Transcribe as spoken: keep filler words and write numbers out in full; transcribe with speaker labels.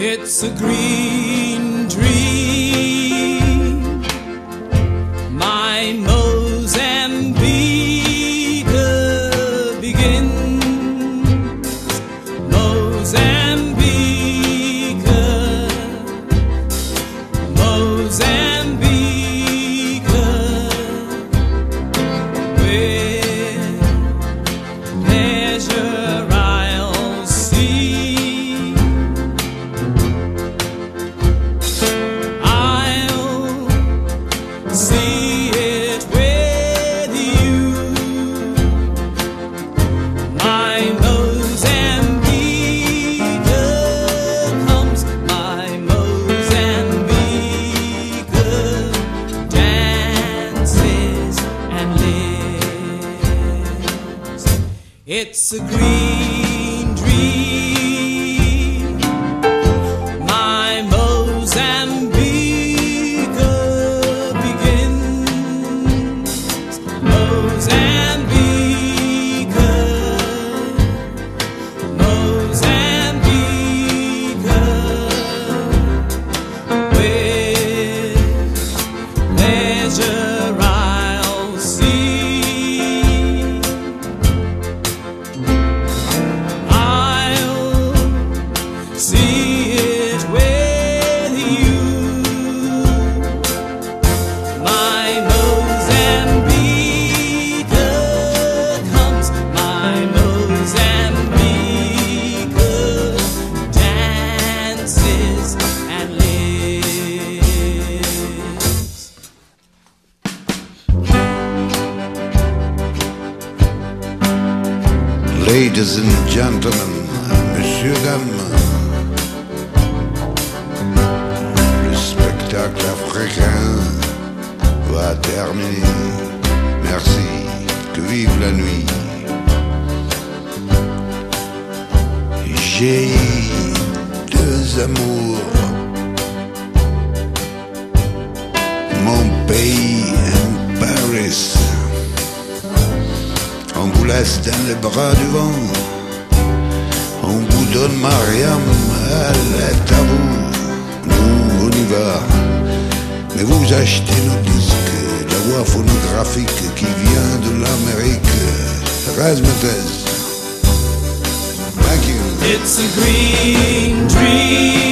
Speaker 1: It's a green dream, my Mozambique begins. Mozambique, Mozambique, where leisure I'll see. See it with you, my Mozambique comes, my Mozambique dances and lives. It's a green dream, my Mozambique I'll see. I'll see it with you, my Mozambique comes, my Mozambique dances and lives.
Speaker 2: Ladies and gentlemen, messieurs, dames, le spectacle africain va terminer. Merci, que vive la nuit. J'ai deux amours, mon pays and Paris. On vous laisse dans les bras du vent, on vous donne Mariam, elle est à vous. Nous, on y va, mais vous achetez nos disques, la voix phonographique qui vient de l'Amérique. Razzmatazz. Thank you.
Speaker 1: It's a green dream.